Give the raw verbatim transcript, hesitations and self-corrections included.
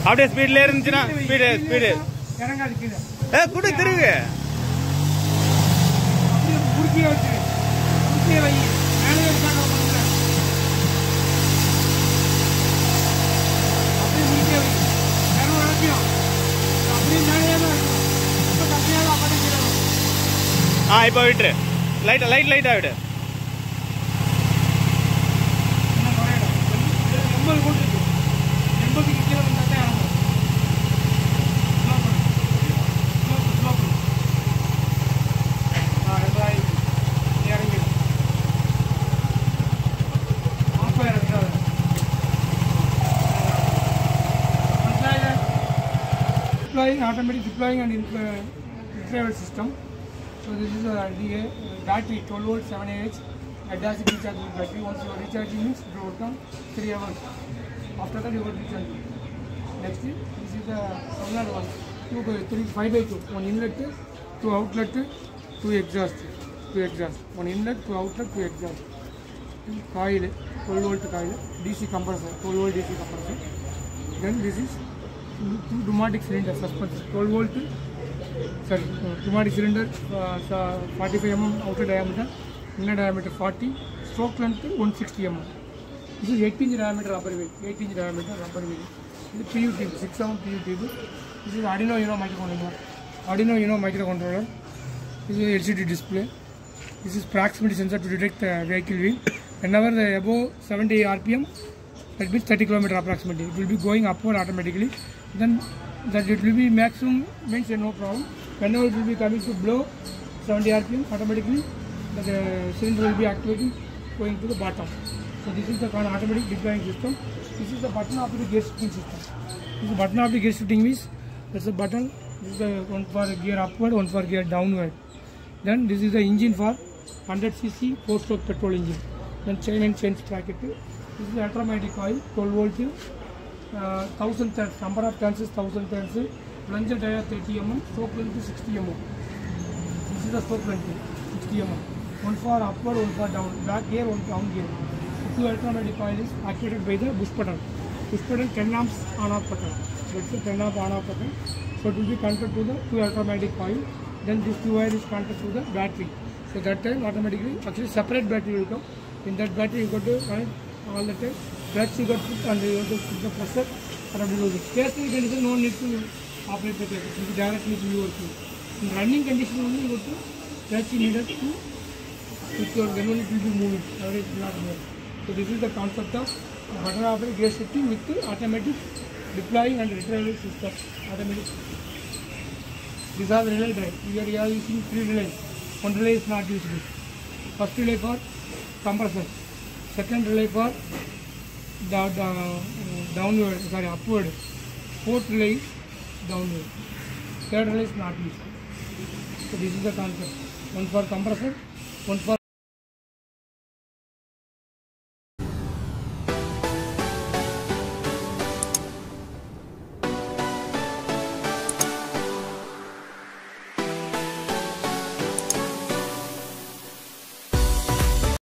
அப்படியே ஸ்பீட்ல இருந்துச்சுன்னா ஸ்பீடு ஸ்பீடு இறங்காது கீழே. ஏ குடு திருகு அப்படியே குறுக்கியே வச்சு குறுக்கியே வை. மேலே இருக்காங்க பண்ணுங்க. அப்படியே குறுக்கியே வை. இரநூறு அடைக்கும். அப்படியே மேலே தான் இருக்கும். இப்போ கம்மியாக அப்படி கீழே வரும். ஆ இப்போ விட்டுரு. லைட் லைட் லைட்டா விடு. என்ன குறையிடும் எண்பது போட்டு எண்பதுக்கு கீழே வந்தால் தான் இறங்கும். ஸ்லோ பண்ணு ஸ்லோ ஸ்லோ பண்ணு. ஆ ரெண்டாயிரம் இறங்கிடும். ஆஃப் இறங்காது. Deploying automatic deploying and retrieval system. So this is a D A battery twelve volt seven A H lead-acid rechargeable battery. Once you are recharging means it will work on three hours. After that you will recharge. Next this is the solar one. Two by three five by two. One inlet, two outlet, two exhaust. Two exhaust. One inlet, two outlet, two exhaust. Coil twelve volt coil. D C compressor. twelve volt D C compressor. Then this is two pneumatic cylinder suspension. twelve volt. Sorry, uh, pneumatic cylinder, uh, forty-five millimeter outer diameter, inner diameter forty, stroke length one hundred sixty millimeters. This is eight inch diameter rubber wheel, eight inch diameter rubber wheel. This is P U tube, six seven P U tube. This is Arduino Uno microcontroller. Arduino Uno microcontroller. This is L C D display. This is proximity sensor to detect the vehicle wheel. Whenever the above seventy R P M, that means thirty kilometers approximately. It will be going upward automatically. Then that it will be maximum means no problem. Whenever it will be coming to below seventy R P M, automatically the uh, cylinder will be activating going to the bottom. So this is the kind of automatic deploying system. This is the button of the gear shifting system. This is the button of the gear shifting means that's the button. This is the one for gear upward, one for gear downward. Then this is the engine for one hundred C C four-stroke petrol engine. Then chain and chain sprocket. This is the electromagnetic coil, twelve volt. Uh, thousand turns, number of turns is thousand turns. Plunger diameter thirty millimeters, stroke length sixty millimeters. This is the stroke length sixty millimeters. One for upward, one for down. Back gear, one down gear. The two electromagnetic coil is activated by the push button. Push button ten amps on off button. That's the ten amp on off button. So it will be connected to the two electromagnetic coil. Then this two wire is connected to the battery. So that time automatically, actually separate battery will come. In that battery you got to connect all the time. Clutch you got to put and you got to put the pressure and upload it. Stationary condition no need to operate the clutch. It will directly to your key. In running condition only you got to clutch needed to switch your then only it will be moving. Otherwise it will not move. So this is the concept of button operated gear shifting with the automatic deploying and retrieval system. Automatic. These are the relay drive. Here we are using three relays. One relay is not used. First relay for compressor. Second relay for the, the uh, downward, sorry, upward. Fourth relay is downward. Third relay is not used. So this is the concept. One for compressor, one for